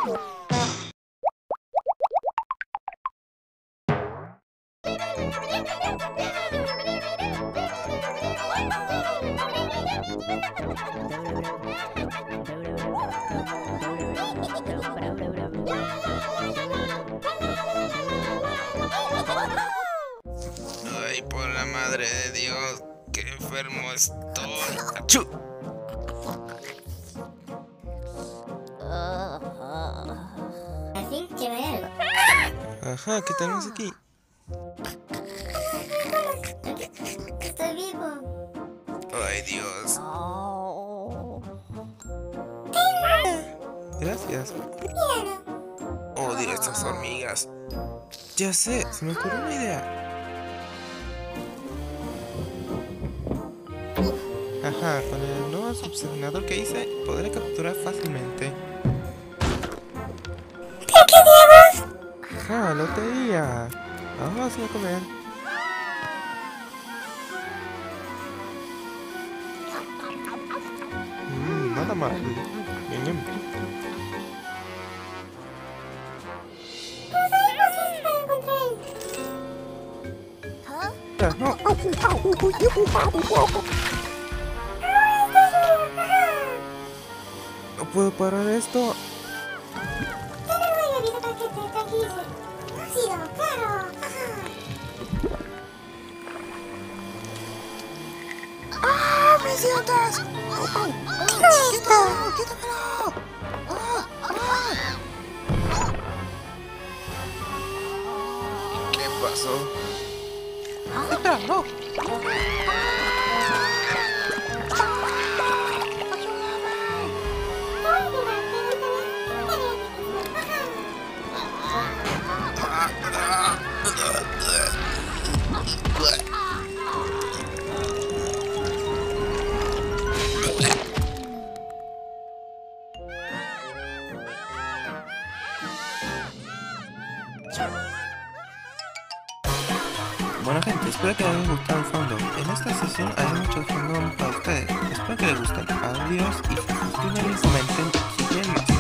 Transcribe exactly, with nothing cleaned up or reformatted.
Ay, por la madre de Dios, qué enfermo estoy. ¡Achú! Así que ve algo. Ajá, ¿qué tenemos aquí? Estoy vivo. Ay, Dios. Gracias. Odio estas hormigas. Ya sé, se me ocurrió una idea. Ajá, con el nuevo succionador que hice, podré capturar fácilmente. ¿Qué diablos? Ajá, lotería. Vamos a comer. Mmm, nada mal. Bien, bien. Ah, no. No puedo parar esto. ¡Ah, mis idiotas! ¡Quítamelo! ¡Quítamelo! ¡Ah! ¡Ah! ¿Qué pasó? ¡Quítalo! Bueno gente, espero que les haya gustado el fondo. En esta sesión hay muchos fondos para ustedes. Espero que les gusten. Adiós y suscríbanse y comenten si quieren más.